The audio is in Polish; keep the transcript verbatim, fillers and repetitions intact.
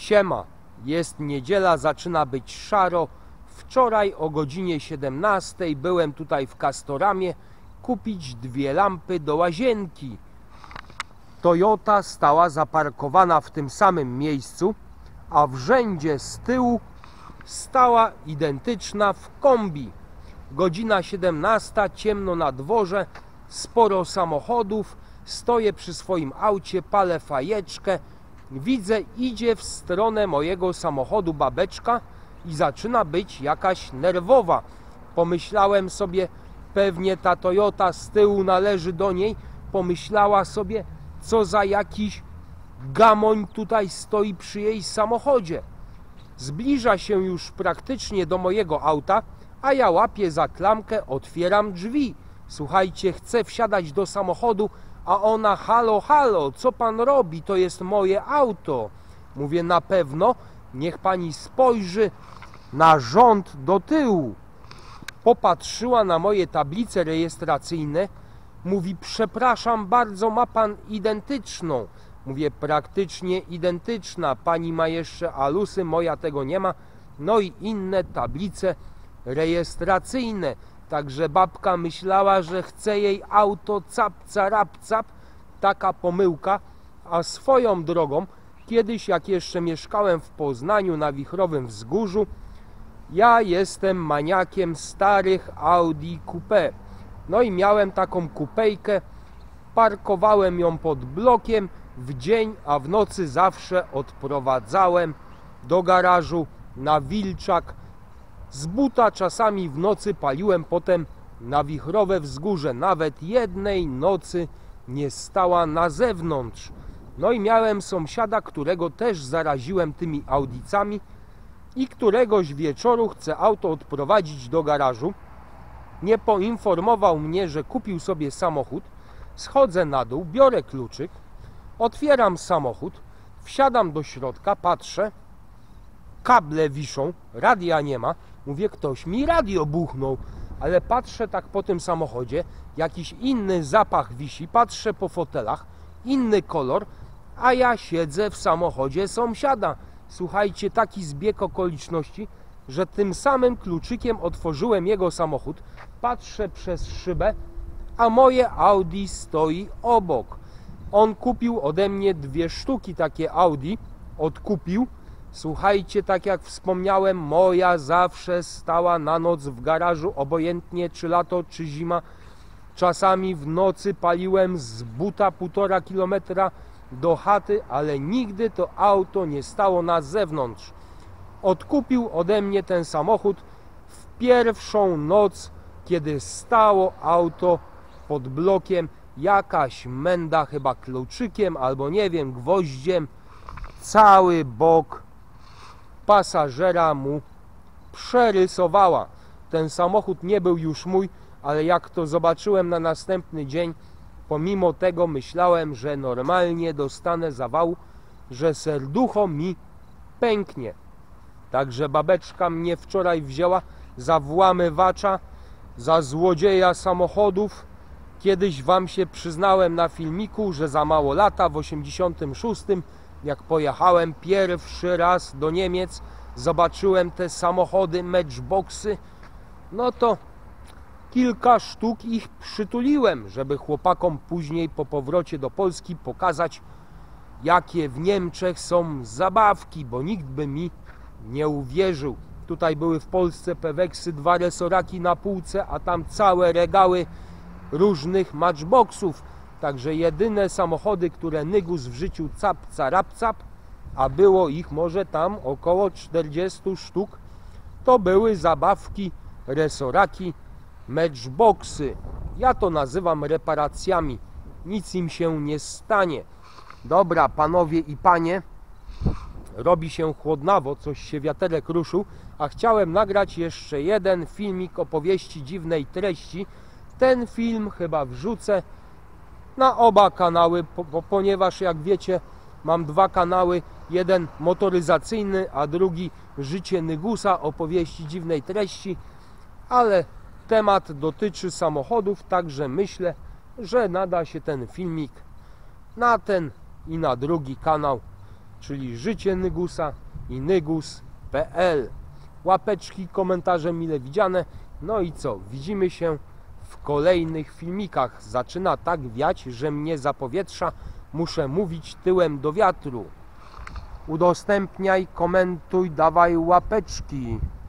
Siema, jest niedziela, zaczyna być szaro. Wczoraj o godzinie siedemnastej byłem tutaj w Castoramie kupić dwie lampy do łazienki. Toyota stała zaparkowana w tym samym miejscu, a w rzędzie z tyłu stała identyczna w kombi. Godzina siedemnasta, ciemno na dworze, sporo samochodów, stoję przy swoim aucie, palę fajeczkę. Widzę, idzie w stronę mojego samochodu babeczka i zaczyna być jakaś nerwowa. Pomyślałem sobie, pewnie ta Toyota z tyłu należy do niej. Pomyślała sobie, co za jakiś gamoń tutaj stoi przy jej samochodzie. Zbliża się już praktycznie do mojego auta, a ja łapię za klamkę, otwieram drzwi. Słuchajcie, chcę wsiadać do samochodu, a ona: halo, halo, co pan robi? To jest moje auto. Mówię: na pewno, niech pani spojrzy na rząd do tyłu. Popatrzyła na moje tablice rejestracyjne. Mówi: przepraszam bardzo, ma pan identyczną. Mówię: praktycznie identyczna. Pani ma jeszcze alusy, moja tego nie ma. No i inne tablice rejestracyjne. Także babka myślała, że chce jej auto cap, carap, cap. Taka pomyłka. A swoją drogą, kiedyś jak jeszcze mieszkałem w Poznaniu na Wichrowym Wzgórzu, ja jestem maniakiem starych Audi Coupé. No i miałem taką kupejkę, parkowałem ją pod blokiem w dzień, a w nocy zawsze odprowadzałem do garażu na Wilczak. Z buta czasami w nocy paliłem potem na Wichrowe Wzgórze. Nawet jednej nocy nie stała na zewnątrz. No i miałem sąsiada, którego też zaraziłem tymi Audicami i któregoś wieczoru chcę auto odprowadzić do garażu. Nie poinformował mnie, że kupił sobie samochód. Schodzę na dół, biorę kluczyk, otwieram samochód, wsiadam do środka, patrzę, kable wiszą, radia nie ma. Mówię: ktoś mi radio buchnął, ale patrzę tak po tym samochodzie, jakiś inny zapach wisi, patrzę po fotelach, inny kolor, a ja siedzę w samochodzie sąsiada. Słuchajcie, taki zbieg okoliczności, że tym samym kluczykiem otworzyłem jego samochód, patrzę przez szybę, a moje Audi stoi obok. On kupił ode mnie dwie sztuki takie Audi, odkupił. Słuchajcie, tak jak wspomniałem, moja zawsze stała na noc w garażu, obojętnie czy lato, czy zima. Czasami w nocy paliłem z buta półtora kilometra do chaty, ale nigdy to auto nie stało na zewnątrz. Odkupił ode mnie ten samochód w pierwszą noc, kiedy stało auto pod blokiem. Jakaś menda, chyba kluczykiem albo nie wiem, gwoździem, cały bok pasażera mu przerysowała. Ten samochód nie był już mój, ale jak to zobaczyłem na następny dzień, pomimo tego myślałem, że normalnie dostanę zawału, że serducho mi pęknie. Także babeczka mnie wczoraj wzięła za włamywacza, za złodzieja samochodów. Kiedyś wam się przyznałem na filmiku, że za mało lata, w osiemdziesiątym szóstym, jak pojechałem pierwszy raz do Niemiec, zobaczyłem te samochody, matchboxy, no to kilka sztuk ich przytuliłem, żeby chłopakom później po powrocie do Polski pokazać, jakie w Niemczech są zabawki, bo nikt by mi nie uwierzył. Tutaj były w Polsce Peweksy, dwa resoraki na półce, a tam całe regały różnych matchboxów. Także jedyne samochody, które nygus w życiu cap, carap, cap, a było ich może tam około czterdziestu sztuk, to były zabawki, resoraki, matchboxy. Ja to nazywam reparacjami. Nic im się nie stanie. Dobra, panowie i panie, robi się chłodnawo, coś się wiaterek ruszył, a chciałem nagrać jeszcze jeden filmik opowieści dziwnej treści. Ten film chyba wrzucę na oba kanały, po, po, ponieważ jak wiecie, mam dwa kanały, jeden motoryzacyjny, a drugi życie nygusa, opowieści dziwnej treści, ale temat dotyczy samochodów, także myślę, że nada się ten filmik na ten i na drugi kanał. czyli Życie Nygusa i nygus kropka pe el. Łapeczki, komentarze mile widziane. No i co? Widzimy się w kolejnych filmikach. Zaczyna tak wiać, że mnie zapowietrza. Muszę mówić tyłem do wiatru. Udostępniaj, komentuj, dawaj łapeczki.